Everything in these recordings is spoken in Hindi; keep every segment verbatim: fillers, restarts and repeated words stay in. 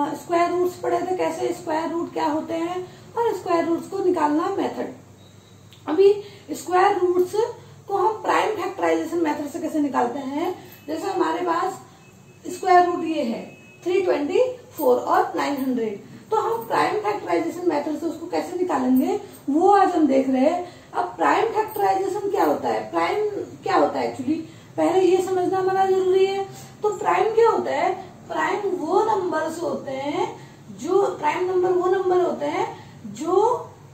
स्क्वायर रूट्स पढ़े थे, कैसे स्क्वायर रूट क्या होते हैं और स्क्वायर रूट्स को निकालना मेथड। अभी स्क्वायर रूट्स को हम प्राइम फैक्टराइजेशन मेथड से कैसे निकालते हैं। जैसे हमारे पास स्क्वायर रूट ये है थ्री ट्वेंटी फोर और नाइन हंड्रेड, तो हम प्राइम फैक्टराइजेशन मेथड से उसको कैसे निकालेंगे वो आज हम देख रहे हैं। अब प्राइम फैक्टराइजेशन क्या होता है, प्राइम क्या होता है एक्चुअली पहले ये समझना हमारा जरूरी है। तो प्राइम क्या होता है, प्राइम वो नंबर्स होते हैं जो प्राइम नंबर वो नंबर होते हैं जो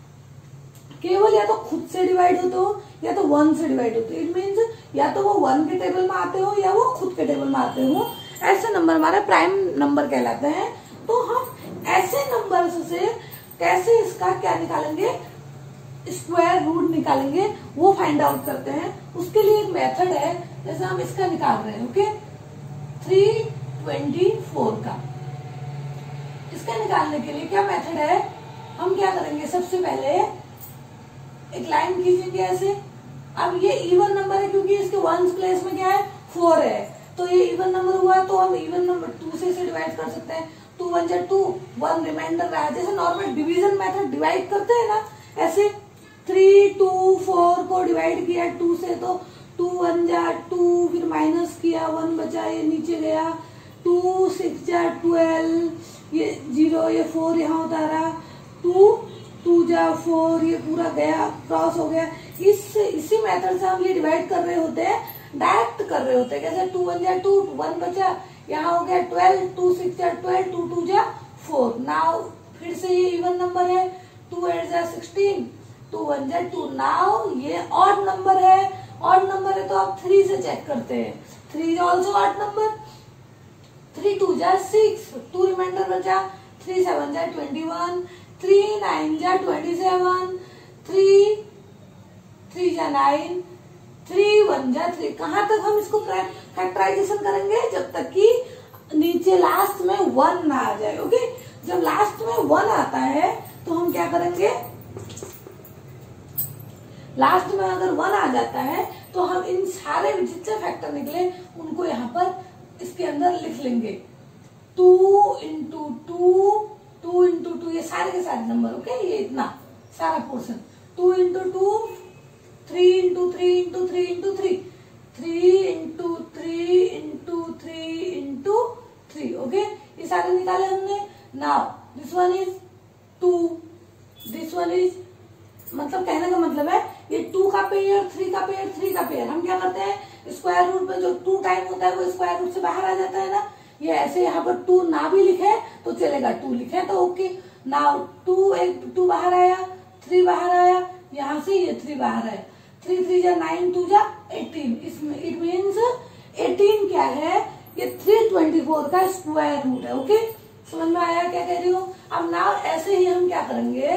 केवल या तो खुद से डिवाइड होते हो या तो वन से डिवाइड होते हो। इट मीन्स या तो वो वन के टेबल में आते हो या वो खुद के टेबल में आते हो, ऐसे नंबर हमारे प्राइम नंबर कहलाते हैं। तो हम ऐसे नंबर से कैसे इसका क्या निकालेंगे, स्क्वायर रूट निकालेंगे, वो फाइंड आउट करते हैं। उसके लिए एक मेथड है, जैसे हम इसका निकाल रहे हैं, ओके, थ्री ट्वेंटी फोर का। इसका निकालने के लिए क्या मेथड है, हम क्या करेंगे, सबसे पहले एक लाइन खींचेंगे ऐसे। अब ये इवन नंबर है क्योंकि इसके वंस प्लेस में क्या है, फोर है, तो ये इवन नंबर हुआ तो हम इवन नंबर टू से इसे डिवाइड कर सकते हैं। टू वन जा टू, वन रिमाइंडर रहा, जैसे नॉर्मल डिवीजन मेथड डिवाइड करते हैं ना, ऐसे थ्री टू फोर को डिवाइड किया टू से, तो टू वन जा टू, फिर माइनस किया, वन बचा, ये नीचे गया, टू सिक्स जा ट्वेल्व, ये जीरो, ये फोर यहाँ उतारा, टू टू जा फोर, ये पूरा गया, क्रॉस हो गया। इस इसी मेथड से हम ये डिवाइड कर रहे होते हैं, डायरेक्ट कर रहे होते हैं। कैसे, टू वन जा टू, वन बचा, यहाँ हो गया ट्वेल्व, टू सिक्स जा ट्वेल्व, टू टू जा फोर। नाउ फिर से ये इवन नंबर है, टू एट जा सिक्सटीन, टू वन जा टू। नाउ ये ऑड नंबर है, ऑड नंबर है तो आप थ्री से चेक करते हैं, three is also odd number, three two जा सिक्स, टू रिमाइंडर बचा, थ्री सेवन जा ट्वेंटी वन, थ्री नाइन जा ट्वेंटी सेवन, थ्री थ्री जा नाइन, थ्री वन जा थ्री। कहाँ तक हम इसको फैक्टराइजेशन करेंगे, जब तक कि नीचे लास्ट में वन ना आ जाए, ओके। जब लास्ट में वन आता है तो हम क्या करेंगे, लास्ट में अगर वन आ जाता है तो हम इन सारे जितने फैक्टर निकले उनको यहाँ पर इसके अंदर लिख लेंगे, two into two, two into two, ये सारे के सारे नंबर, ओके, ये इतना सारा portion, two into two, three into three into three into three, three into three into three into three, okay, ये सारे निकाले हमने। Now this one is two, this one is, मतलब कहने का मतलब है ये टू का पेयर, थ्री का पेयर, थ्री का पेयर। हम क्या करते हैं, स्क्वायर रूट में जो टू टाइम होता है वो स्क्वायर रूट से बाहर आ जाता है ना, ये ऐसे यहाँ पर टू ना भी लिखे तो चलेगा, टू लिखे तो ओके। नाउ टू, एक टू बाहर आया, थ्री बाहर आया, यहाँ से ये थ्री बाहर आया, थ्री थ्री जा नाइन, टू जा एटीन। इसमें इट मीन्स एटीन क्या है, ये थ्री ट्वेंटी फोर का स्क्वायर रूट है, ओके। समझ में आया क्या कह रही हूँ। अब नाउ ऐसे ही हम क्या करेंगे,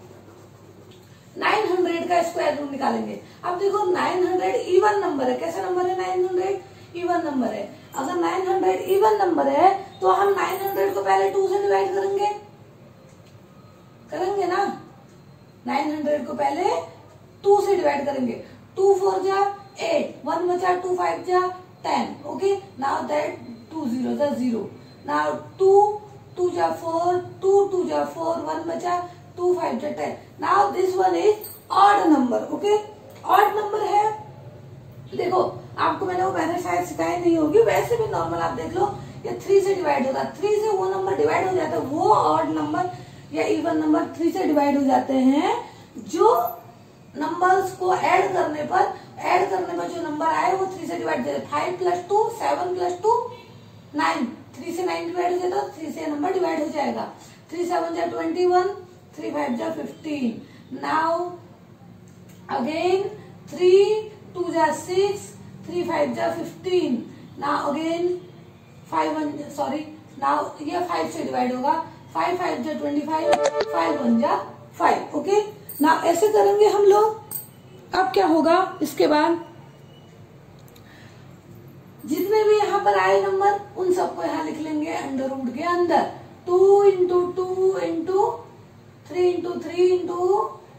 नाइन हंड्रेड का स्क्वायर रूट निकालेंगे। अब देखो नाइन हंड्रेड इवन नंबर है, कैसा नंबर है, नाइन हंड्रेड इवन नंबर है। अगर नाइन हंड्रेड इवन नंबर है तो हम नाइन हंड्रेड को पहले टू से डिवाइड करेंगे, करेंगे ना, नाइन हंड्रेड को पहले टू से डिवाइड करेंगे, टू फोर जा एट, वन बचा, टू फाइव जा ten, okay. Now that two zero जा जीरो, नाउ टू टू जा फोर, टू टू जा फोर, वन बचा, टू फाइव जा ten. Now this one is odd number, okay, odd number है। देखो आपको मैंने वो पहले शायद सिखाई नहीं होगी, वैसे भी नॉर्मल आप देख लो, ये थ्री से डिवाइड होता है, थ्री से वो नंबर डिवाइड हो जाता है, वो ऑड नंबर या इवन नंबर थ्री से डिवाइड हो जाते हैं जो नंबर्स को ऐड करने पर ऐड करने पर जो नंबर आए वो थ्री से डिवाइड हो जाता है। Five plus two, seven plus two nine, three से नाइन डिवाइड हो जाता है, थ्री से नंबर डिवाइड हो जाएगा, थ्री सेवन जा ट्वेंटी वन, थ्री फाइव जा fifteen. Now again three two जा सिक्स, थ्री फाइव जा fifteen. Now again five one, sorry, now ये फाइव से डिवाइड होगा, फाइव फाइव जा ट्वेंटी फाइव, फाइव वन जा फाइव, ओके। ना ऐसे करेंगे हम लोग। अब क्या होगा, इसके बाद जितने भी यहाँ पर आए नंबर उन सबको यहाँ लिख लेंगे अंडर रूट के अंदर, two into two into three into three into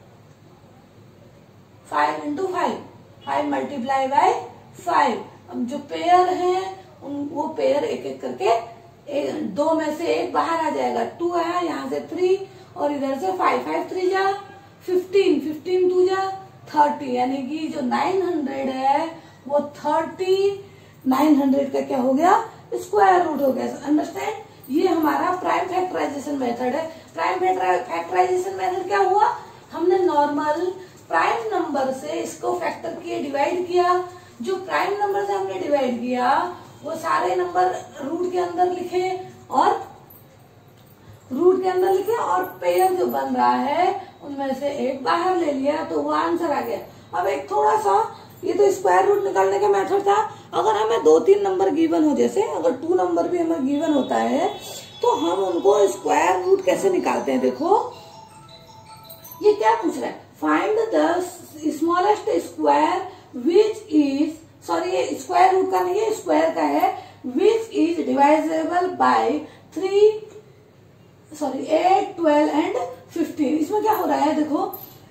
five into five, five multiply by five. अब जो पेयर हैं उन वो पेयर एक एक करके एक, दो में से एक बाहर आ जाएगा, टू है, यहाँ से थ्री और इधर से फाइव, फाइव थ्री जा फिफ्टीन, फिफ्टीन टू जा थर्टी, यानी कि जो नाइन हंड्रेड है वो थर्टी नाइन हंड्रेड का क्या हो गया, स्क्वायर रूट हो गया। अंडरस्टैंड? ये हमारा प्राइम फैक्टराइजेशन मेथड है। प्राइम फैक्टराइजेशन मेथड क्या हुआ, हमने नॉर्मल प्राइम नंबर से इसको फैक्टर किए, डिवाइड किया। जो प्राइम नंबर से हमने डिवाइड किया वो सारे नंबर रूट के अंदर लिखे और रूट के अंदर लिखे और पेयर जो बन रहा है उनमें से एक बाहर ले लिया, तो वो आंसर आ गया। अब एक थोड़ा सा, ये तो स्क्वायर रूट निकालने का मेथड था। अगर हमें दो तीन नंबर गिवन हो, जैसे अगर टू नंबर भी हमें गिवन होता है, तो हम उनको स्क्वायर रूट कैसे निकालते हैं। देखो ये क्या पूछ रहा है, find the smallest square which is, sorry ये स्क्वायर रूट का नहीं है, स्क्वायर का है, which is divisible by three, sorry eight, twelve and fifteen. इसमें क्या हो रहा है, देखो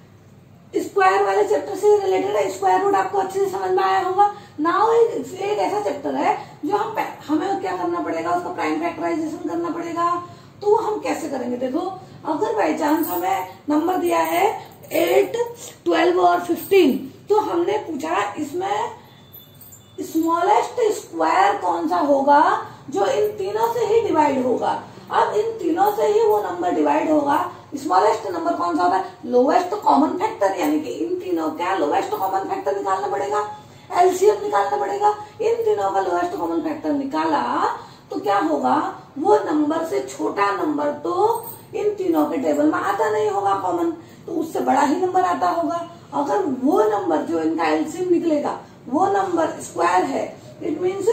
स्क्वायर वाले चैप्टर से रिलेटेड है, स्क्वायर रूट आपको अच्छे से समझ में आया होगा। नाउ एक, एक ऐसा चैप्टर है जो हम हमें क्या करना पड़ेगा, उसका प्राइम फैक्टराइजेशन करना पड़ेगा। तो हम कैसे करेंगे, देखो अगर बाई चांस हमें नंबर दिया है एट, ट्वेल्व और फिफ्टीन, तो हमने पूछा इसमें स्मॉलेस्ट स्क्वायर कौन सा होगा जो इन तीनों से ही डिवाइड होगा। अब इन तीनों से ही वो नंबर डिवाइड होगा। स्मॉलेस्ट नंबर कौन सा होता है, लोवेस्ट कॉमन फैक्टर, यानी कि इन तीनों का लोवेस्ट कॉमन फैक्टर निकालना पड़ेगा, एलसीएम निकालना पड़ेगा। इन तीनों का लोवेस्ट कॉमन फैक्टर निकाला तो क्या होगा, वो नंबर से छोटा नंबर तो इन तीनों के टेबल में आता नहीं होगा कॉमन, तो उससे बड़ा ही नंबर आता होगा। अगर वो नंबर जो इनका एलसीएम निकलेगा वो नंबर स्क्वायर है, इट मीन्स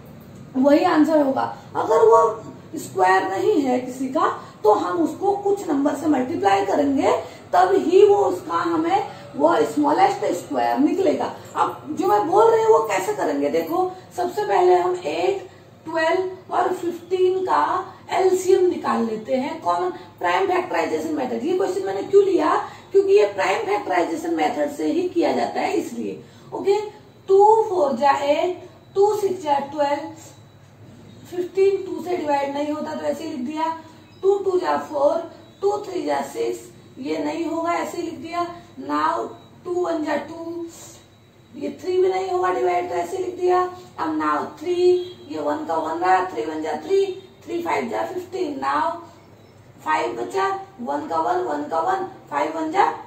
वही आंसर होगा। अगर वो स्क्वायर नहीं है किसी का, तो हम उसको कुछ नंबर से मल्टीप्लाई करेंगे, तब ही वो उसका हमें वो स्मॉलेस्ट स्क्वायर निकलेगा। अब जो मैं बोल रही हूँ वो कैसे करेंगे, देखो सबसे पहले हम एट, ट्वेल्व और फिफ्टीन का एलसीएम निकाल लेते हैं, कॉमन प्राइम फैक्टराइजेशन मेथड। ये क्वेश्चन मैंने क्यों लिया, क्योंकि ये प्राइम फैक्टराइजेशन मेथड से ही किया जाता है, इसलिए। ओके, टू फोर जा एट, टू सिक्स जा ट्वेल्व, फिफ्टीन टू से डिवाइड नहीं होता तो ऐसे ही लिख दिया, टू टू जा फोर, टू थ्री जा सिक्स, ये नहीं होगा ऐसे ही लिख दिया। नाउ टू वन जा टू, ये थ्री भी नहीं होगा डिवाइड तो ऐसे लिख दिया। अब नाउ थ्री, ये वन का वन रहा, थ्री वन जा थ्री, थ्री फाइव जा फिफ्टीन। नाउ फाइव बचा, वन का वन, वन का वन, फाइव वन जा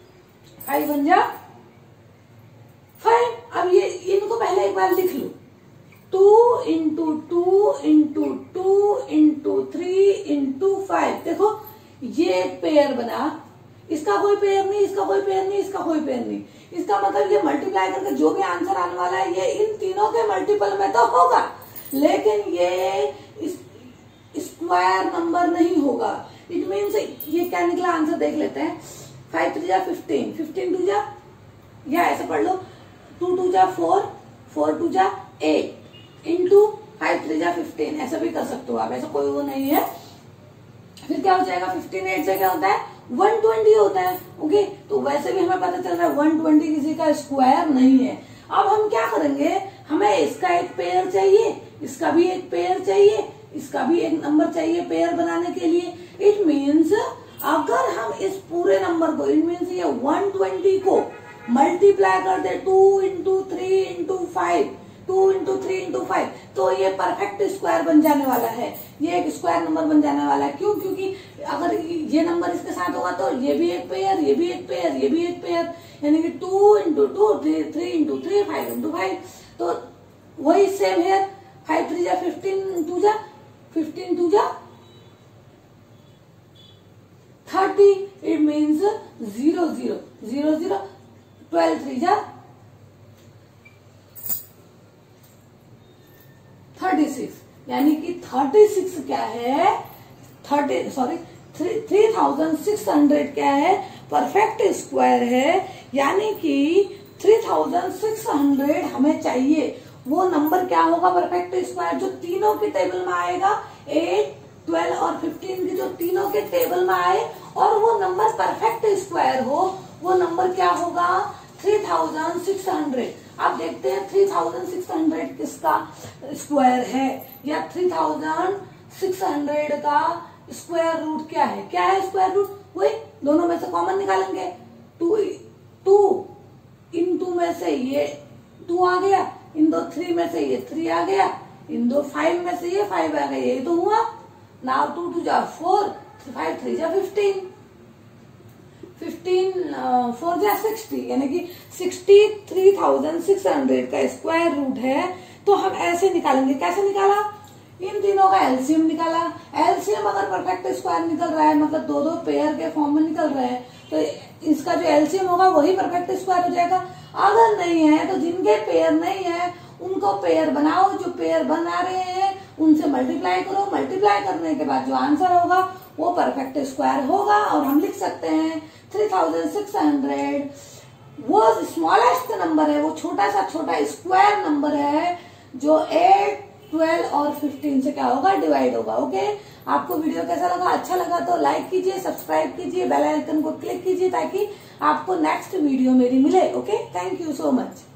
फाइव वन जा फाइव। अब ये इनको पहले एक बार लिख लो, two into two into two into three into five. देखो ये एक पेयर बना, इसका कोई पेयर नहीं, इसका कोई पेयर नहीं, इसका कोई पेयर नहीं। इसका मतलब ये मल्टीप्लाई करके जो भी आंसर आने वाला है ये इन तीनों के मल्टीपल में तो होगा, लेकिन ये स्क्वायर नंबर नहीं होगा। इट मीन्स ये क्या निकला आंसर देख लेते हैं। फाइव थ्री जा फिफ्टीन, फिफ्टीन टू जा, या ऐसे पढ़ लो, टू टू जा फोर, फोर टू जा एट इंटू फाइव थ्री जा फिफ्टीन, ऐसा भी कर सकते हो आप, ऐसा कोई वो नहीं है। फिर क्या हो जाएगा, फिफ्टीन एट से क्या होता है, वन ट्वेंटी होता है। ओके, तो वैसे भी हमें पता चल रहा है वन ट्वेंटी किसी का स्क्वायर नहीं है। अब हम क्या करेंगे, हमें इसका एक पेयर चाहिए, इसका भी एक पेयर चाहिए, इसका भी एक नंबर चाहिए पेयर बनाने के लिए। इट मीन्स अगर हम इस पूरे नंबर को, इट मीन्स ये वन ट्वेंटी को मल्टीप्लाई कर दे two into three into five, two into three into five, तो ये परफेक्ट स्क्वायर बन जाने वाला है, ये एक स्क्वायर नंबर बन जाने वाला है। क्यों, क्योंकि अगर ये नंबर इसके साथ होगा तो ये भी एक पेयर, ये भी एक पेयर, ये भी एक पेयर, यानी कि two into two, three into three, five into five. तो वही सेम है, फाइव थ्री जा फिफ्टीन, टू जा फिफ्टीन, टू जा thirty. It means zero zero zero zero, twelve three जा थर्टी सिक्स, यानी कि थर्टी सिक्स क्या है, thirty sorry three thousand six hundred क्या है, परफेक्ट स्क्वायर है। यानी कि थ्री थाउजेंड सिक्स हंड्रेड हमें चाहिए। वो नंबर क्या होगा परफेक्ट स्क्वायर, जो तीनों के टेबल में आएगा, एट, ट्वेल्व और फिफ्टीन की जो तीनों के टेबल में आए और वो नंबर परफेक्ट स्क्वायर हो, वो नंबर क्या होगा, थ्री थाउजेंड सिक्स हंड्रेड। आप देखते हैं थ्री थाउजेंड सिक्स हंड्रेड किसका स्क्वायर है, या थ्री थाउजेंड सिक्स हंड्रेड का स्क्वायर रूट क्या है? क्या है स्क्वायर रूट? वही दोनों में से कॉमन निकालेंगे। टू टू इन टू में से ये टू आ गया, इन दो थ्री में से ये थ्री आ गया, इन दो फाइव में से ये फाइव आ गया, यही तो हुआ। नाउ टू टू जा फोर, फाइव थ्री जा फिफ्टीन, फिफ्टीन फोर जा सिक्सटी, यानी कि sixty three thousand six hundred का स्क्वायर रूट है। तो हम ऐसे निकालेंगे, कैसे निकाला? इन तीनों का एलसीएम निकाला। एलसीएम अगर परफेक्ट स्क्वायर निकल रहा है, मतलब दो दो पेयर के फॉर्म में निकल रहे हैं, तो इसका जो एलसीएम होगा वही परफेक्ट स्क्वायर हो जाएगा। अगर नहीं है तो जिनके पेयर नहीं है उनको पेयर बनाओ, जो पेयर बना रहे हैं उनसे मल्टीप्लाई करो, मल्टीप्लाई करने के बाद जो आंसर होगा वो परफेक्ट स्क्वायर होगा। और हम लिख सकते हैं थ्री थाउजेंड सिक्स हंड्रेड वो स्मॉलेस्ट नंबर है, वो छोटा सा छोटा स्क्वायर नंबर है जो एट ट्वेल्व और फिफ्टीन से क्या होगा? डिवाइड होगा। ओके, आपको वीडियो कैसा लगा? अच्छा लगा तो लाइक कीजिए, सब्सक्राइब कीजिए, बेल आइकन को क्लिक कीजिए ताकि आपको नेक्स्ट वीडियो मेरी मिले। Okay, thank you so much.